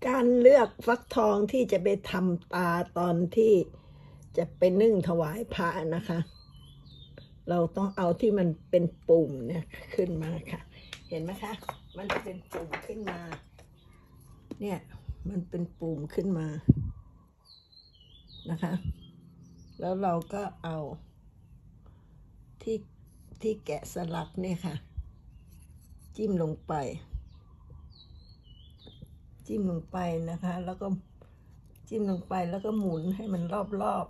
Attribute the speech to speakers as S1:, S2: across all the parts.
S1: การเลือกฟักทองที่จะไปทำตาตอนที่จะไปนึ่งถวายพระนะคะ เราต้องเอาที่มันเป็นปุ่มเนี่ยขึ้นมาค่ะเห็นไหมคะมันจะเป็นปุ่มขึ้นมาเนี่ยมันเป็นปุ่มขึ้นมานะคะแล้วเราก็เอาที่แกะสลักเนี่ยค่ะจิ้มลงไปนะคะแล้วก็จิ้มลงไปแล้วก็หมุนให้มันรอบ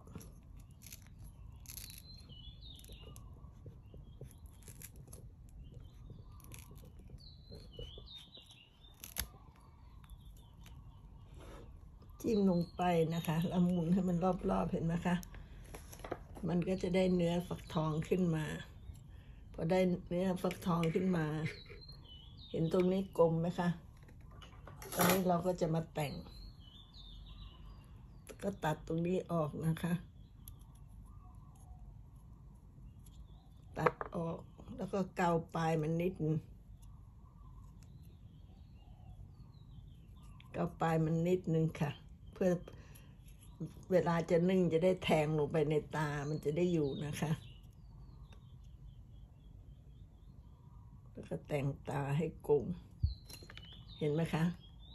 S1: จิ้มลงไปนะคะแล้วหมุนให้มันรอบเห็นไหมคะมันก็จะได้เนื้อฟักทองขึ้นมาพอได้เนื้อฟักทองขึ้นมาเห็นตรงนี้กลมไหมคะตอนนี้เราก็จะมาแต่งก็ตัดตรงนี้ออกนะคะตัดออกแล้วก็เกาปลายมันนิดนึงเกาปลายมันนิดนึงค่ะเพื่อเวลาจะนึ่งจะได้แทงลงไปในตามันจะได้อยู่นะคะแล้วก็แต่งตาให้กลมเห็นไหมคะ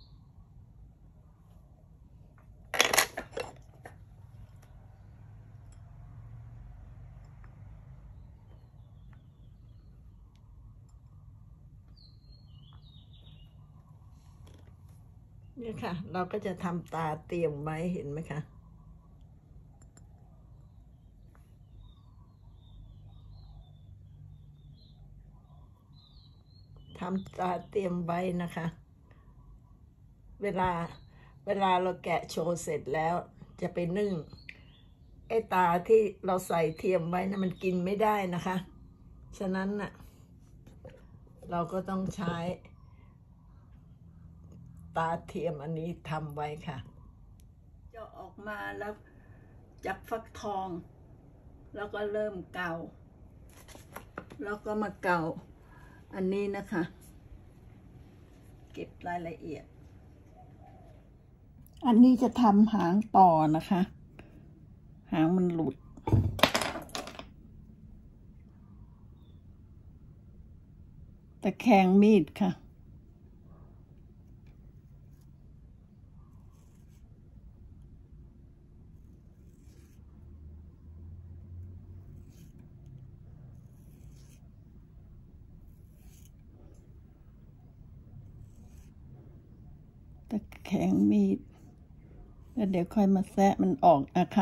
S1: เนี่ยค่ะเราก็จะทำตาเตรียมไว้เห็นไหมคะทำตาเตรียมไว้นะคะเวลาเราแกะโชว์เสร็จแล้วจะไปนึ่งไอ้ตาที่เราใส่เทียมไว้นะมันกินไม่ได้นะคะฉะนั้นน่ะเราก็ต้องใช้ตาเทียมอันนี้ทำไว้ค่ะจะออกมาแล้วจากฟักทองแล้วก็เริ่มเกาแล้วก็มาเกาอันนี้นะคะเก็บรายละเอียดอันนี้จะทำหางต่อนะคะหางมันหลุดตะแคงมีดค่ะตะแคงมีดแล้วเดี๋ยวค่อยมาแซะมันออกนะคะ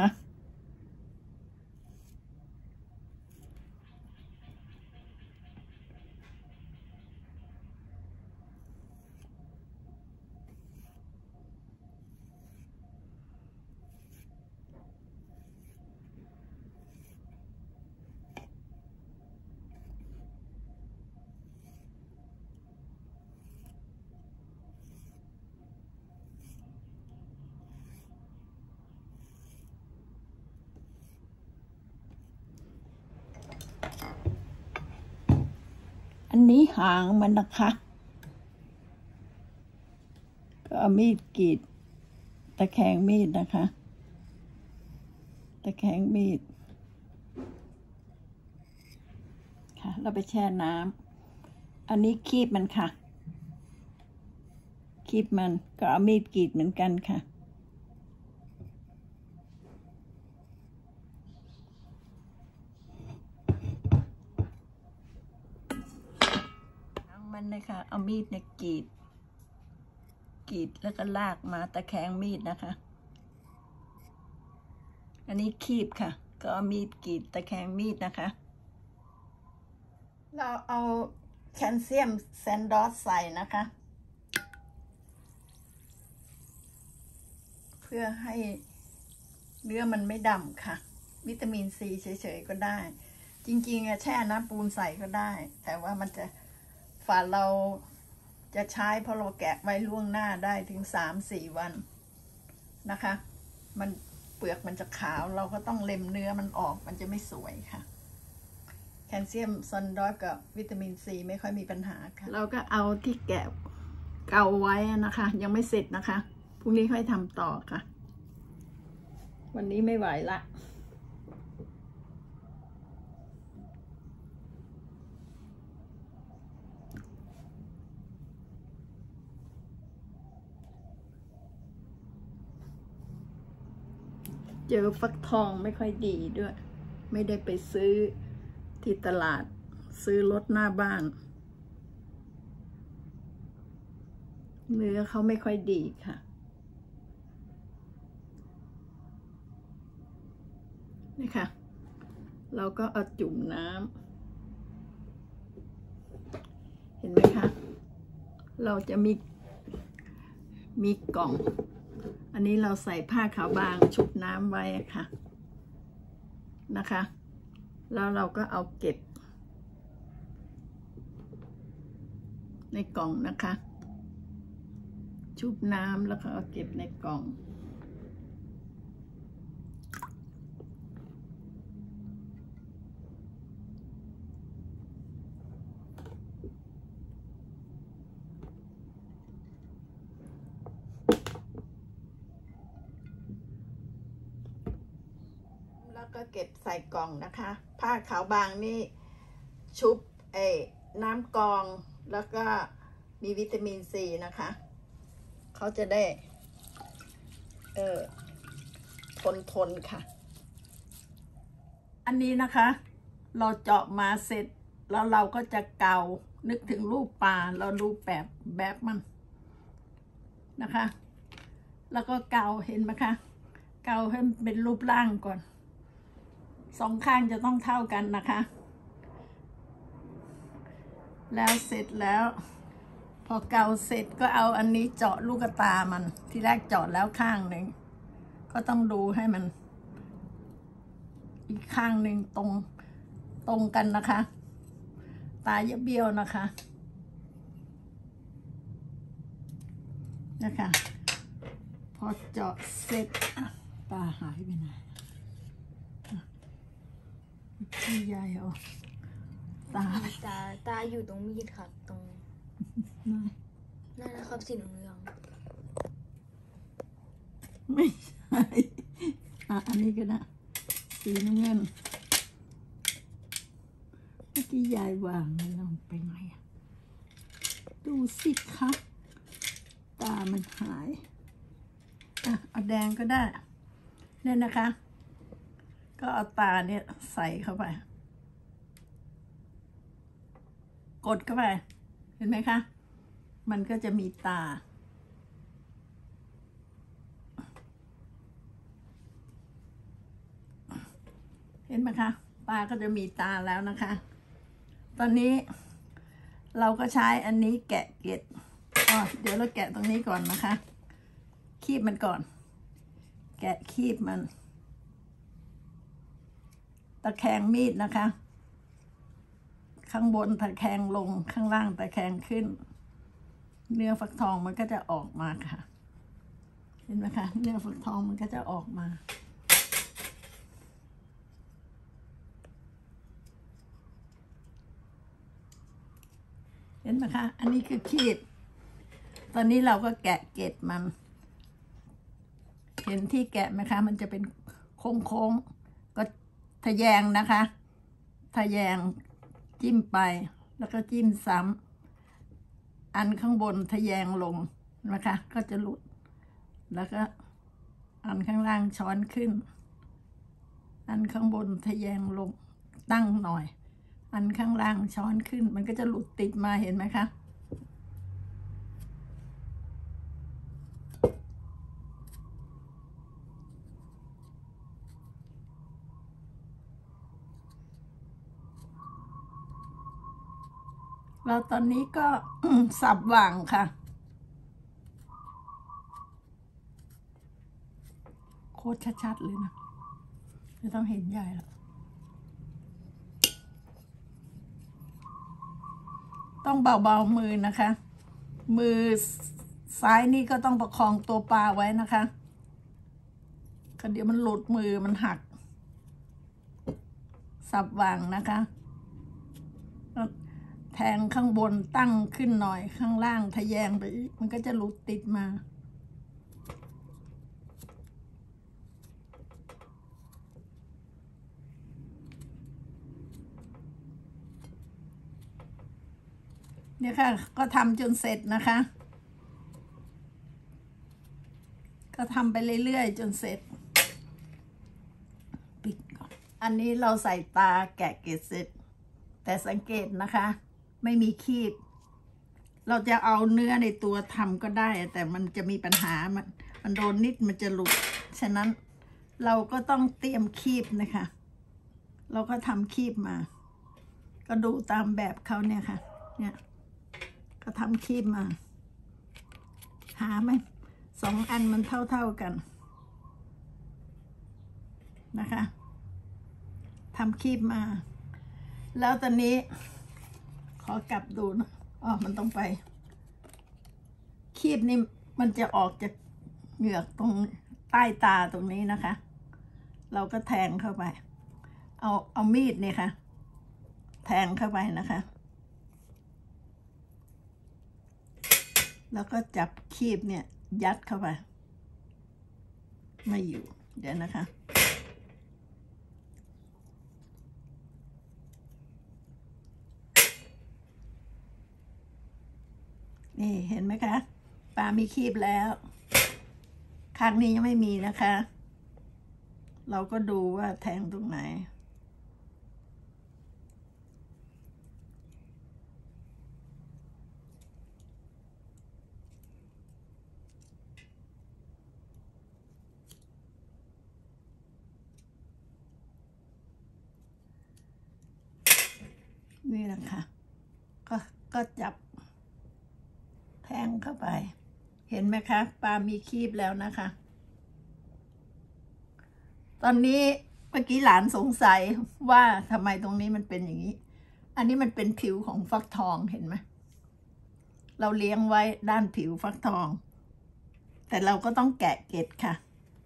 S1: อันนี้หางมันนะคะก็เอามีดกรีดตะแคงมีดนะคะตะแคงมีดค่ะเราไปแช่น้ำอันนี้คีบมันค่ะคีบมันก็เอามีดกรีดเหมือนกันค่ะมันนะคะเอามีดเนี่ยกรีดแล้วก็ลากมาตะแคงมีดนะคะอันนี้คีบค่ะก็เอามีดกรีดตะแคงมีดนะคะเราเอาแคลเซียมแซนดอสใส่นะคะเพื่อให้เนื้อมันไม่ดำค่ะวิตามินซีเฉยๆก็ได้จริงๆแช่น้ำปูนใส่ก็ได้แต่ว่ามันจะฝาเราจะใช้เพราะเราแกะไว้ล่วงหน้าได้ถึง 3-4 วันนะคะมันเปลือกมันจะขาวเราก็ต้องเล็มเนื้อมันออกมันจะไม่สวยค่ะแคลเซียมซันดอสกับวิตามินซีไม่ค่อยมีปัญหาค่ะเราก็เอาที่แกะเกาไว้นะคะยังไม่เสร็จนะคะพรุ่งนี้ค่อยทำต่อค่ะวันนี้ไม่ไหวละเจอฟักทองไม่ค่อยดีด้วยไม่ได้ไปซื้อที่ตลาดซื้อรถหน้าบ้านเนื้อเขาไม่ค่อยดีค่ะนี่ค่ะเราก็เอาจุ่มน้ำเห็นไหมคะเราจะมีกล่องอันนี้เราใส่ผ้าขาวบางชุบน้ำไว้ค่ะนะคะแล้วเราก็เอาเก็บในกล่องนะคะชุบน้ำแล้วก็เอาเก็บในกล่องแล้วก็เก็บใส่กล่องนะคะผ้าขาวบางนี่ชุบน้ำกรองแล้วก็มีวิตามินซีนะคะเขาจะได้ทนค่ะอันนี้นะคะเราเจาะมาเสร็จแล้วเราก็จะเกานึกถึงรูปปลาเราดูแบบมันนะคะแล้วก็เกาเห็นไหมคะเกาให้เป็นรูปร่างก่อนสองข้างจะต้องเท่ากันนะคะแล้วเสร็จแล้วพอเกาเสร็จก็เอาอันนี้เจาะลูกตามันที่แรกเจาะแล้วข้างหนึ่งก็ต้องดูให้มันอีกข้างหนึ่งตรงกันนะคะตาอย่าเบี้ยวนะคะพอเจาะเสร็จตาหายไปไหนที่ยายเอา
S2: ตาอยู่ตรงมีดครับตรงนั่นนะครับสีเหลือง
S1: ไม่ใช่อันนี้ก็นะสีน้ำเงินเมื่อกี้ยายวางมันลงไปไหนดูสิคะตามันหายเอาแดงก็ได้เนี่ยนะคะก็เอาตาเนี่ยใส่เข้าไปกดเข้าไปเห็นไหมคะมันก็จะมีตาเห็นไหมคะปลาก็จะมีตาแล้วนะคะตอนนี้เราก็ใช้อันนี้แกะเกล็ดเดี๋ยวเราแกะตรงนี้ก่อนนะคะคีบมันก่อนแกะคีบมันตะแคงมีดนะคะข้างบนตะแคงลงข้างล่างตะแคงขึ้นเนื้อฟักทองมันก็จะออกมาค่ะเห็นไหมคะเนื้อฟักทองมันก็จะออกมาเห็นไหมคะอันนี้คือคีบตอนนี้เราก็แกะเกล็ดมันเห็นที่แกะไหมคะมันจะเป็นโค้งก็ทะแยงนะคะทะแยงจิ้มไปแล้วก็จิ้มซ้ำอันข้างบนทะแยงลงนะคะก็จะหลุดแล้วก็อันข้างล่างช้อนขึ้นอันข้างบนทะแยงลงตั้งหน่อยอันข้างล่างช้อนขึ้นมันก็จะหลุดติดมาเห็นไหมคะเราตอนนี้ก็สับหว่างค่ะโคตรชัดๆเลยนะไม่ต้องเห็นใหญ่แล้วต้องเบาๆมือนะคะมือซ้ายนี่ก็ต้องประคองตัวปลาไว้นะคะเดี๋ยวมันหลุดมือมันหักสับหว่างนะคะแทงข้างบนตั้งขึ้นหน่อยข้างล่างทะแยงไปมันก็จะหลุดติดมาเนี่ยค่ะก็ทำจนเสร็จนะคะ ก็ทำไปเรื่อยๆจนเสร็จปิดก่อนอันนี้เราใส่ตาแกะเกล็ดเสร็จแต่สังเกตนะคะไม่มีคีบเราจะเอาเนื้อในตัวทำก็ได้แต่มันจะมีปัญหามันโดนนิดมันจะหลุดฉะนั้นเราก็ต้องเตรียมคีบนะคะเราก็ทำคีบมาก็ดูตามแบบเขาเนี่ยค่ะเนี่ยก็ทำคีบมาหาไหม2 อันมันเท่ากันนะคะทำคีบมาแล้วตอนนี้ขอกลับดูนะมันต้องไปคีบนี่มันจะออกจากเหงือกตรงใต้ตาตรงนี้นะคะเราก็แทงเข้าไปเอามีดเนี่ยค่ะแทงเข้าไปนะคะแล้วก็จับคีบเนี่ยยัดเข้าไปไม่อยู่เดี๋ยวนะคะนี่เห็นไหมคะปลามีคีบแล้วข้างนี้ยังไม่มีนะคะเราก็ดูว่าแทงตรงไหนนี่นะคะก็จับแทงเข้าไปเห็นไหมคะปลามีคีบแล้วนะคะตอนนี้เมื่อกี้หลานสงสัยว่าทำไมตรงนี้มันเป็นอย่างนี้อันนี้มันเป็นผิวของฟักทองเห็นไหมเราเลี้ยงไว้ด้านผิวฟักทองแต่เราก็ต้องแกะเกล็ดค่ะ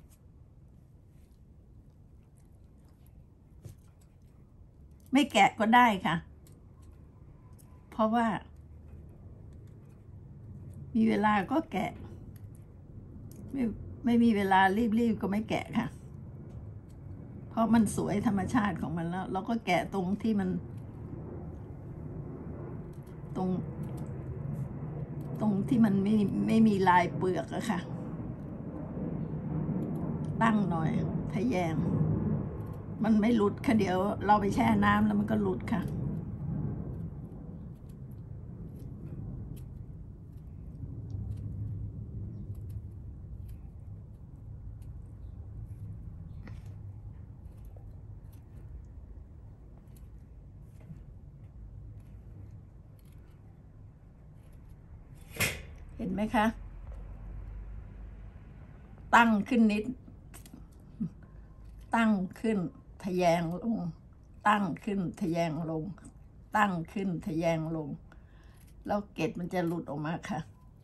S1: ไม่แกะก็ได้ค่ะเพราะว่ามีเวลาก็แกะไม่มีเวลารีบก็ไม่แกะค่ะเพราะมันสวยธรรมชาติของมันแล้วเราก็แกะตรงที่มันตรงที่มันไม่มีลายเปลือกอะค่ะตั้งหน่อยทะแยงมันไม่หลุดค่ะเดี๋ยวเราไปแช่น้ำแล้วมันก็หลุดค่ะเห็นไหมคะตั้งขึ้นนิดตั้งขึ้นทะแยงลงตั้งขึ้นทะแยงลงตั้งขึ้นทะแยงลงแล้วเกล็ดมันจะหลุดออกมาค่ะ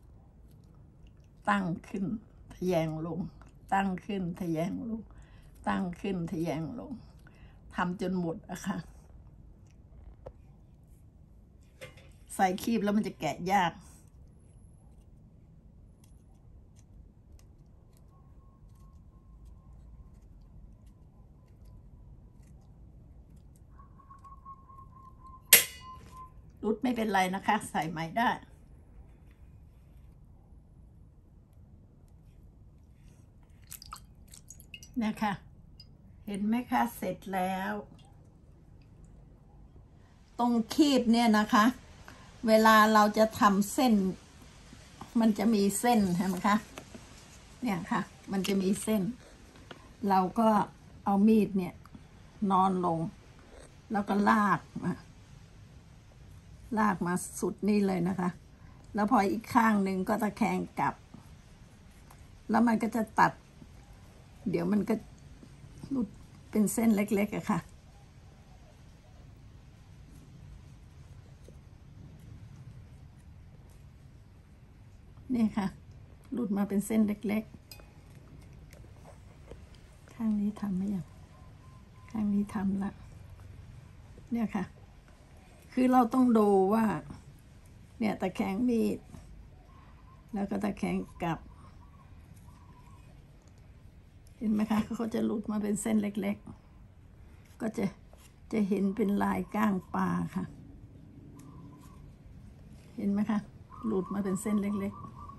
S1: ตั้งขึ้นทะแยงลงตั้งขึ้นทะแยงลงตั้งขึ้นทะแยงลงทำจนหมดอะค่ะใส่คีบแล้วมันจะแกะยากรุดไม่เป็นไรนะคะใส่ใหม่ได้นะคะเห็นไหมคะเสร็จแล้วตรงคีบเนี่ยนะคะเวลาเราจะทำเส้นมันจะมีเส้นใช่ไหมคะเนี่ยค่ะมันจะมีเส้นเราก็เอามีดเนี่ยนอนลงแล้วก็ลากมาสุดนี่เลยนะคะแล้วพออีกข้างหนึ่งก็ตะแคงกลับแล้วมันก็จะตัดเดี๋ยวมันก็หลุดเป็นเส้นเล็กๆอะค่ะนี่ค่ะหลุดมาเป็นเส้นเล็กๆข้างนี้ทำไหมยังข้างนี้ทำละเนี่ยค่ะคือเราต้องดูว่าเนี่ยตะแคงมีดแล้วก็ตะแคงกลับเห็นไหมคะเขาจะหลุดมาเป็นเส้นเล็กๆก็จะเห็นเป็นลายก้างปลาค่ะเห็นไหมคะหลุดมาเป็นเส้นเล็ก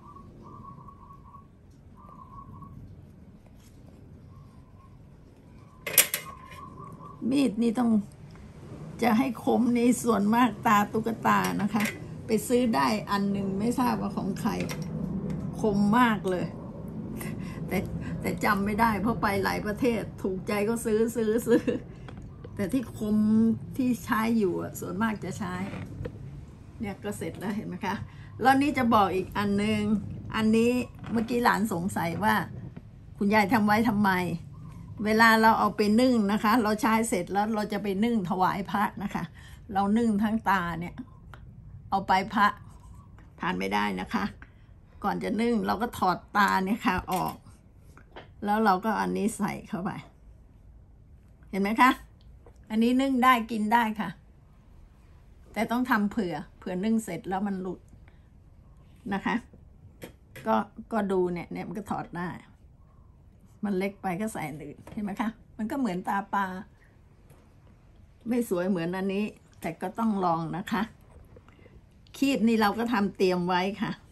S1: ๆมีดนี่ต้องจะให้คมนี่ส่วนมากตาตุ๊กตานะคะ ไปซื้อได้อันหนึ่งไม่ทราบว่าของใครคมมากเลยแต่จำไม่ได้เพราะไปหลายประเทศถูกใจก็ซื้อแต่ที่คมที่ใช้อยู่ส่วนมากจะใช้เนี่ยก็เสร็จแล้วเห็นไหมคะแล้วนี่จะบอกอีกอันหนึ่งอันนี้เมื่อกี้หลานสงสัยว่าคุณยายทำไว้ทำไมเวลาเราเอาไปนึ่งนะคะเราใช้เสร็จแล้วเราจะไปนึ่งถวายพระนะคะเรานึ่งทั้งตาเนี่ยเอาไปพระทานไม่ได้นะคะก่อนจะนึ่งเราก็ถอดตาเนี่ยค่ะออกแล้วเราก็อันนี้ใส่เข้าไปเห็นไหมคะอันนี้นึ่งได้กินได้ค่ะแต่ต้องทำเผื่อนึ่งเสร็จแล้วมันหลุดนะคะก็ดูเนี่ยมันก็ถอดได้มันเล็กไปก็ใส่อื่นเห็นไหมคะมันก็เหมือนตาปลาไม่สวยเหมือนอันนี้แต่ก็ต้องลองนะคะคีบนี่เราก็ทำเตรียมไว้ค่ะ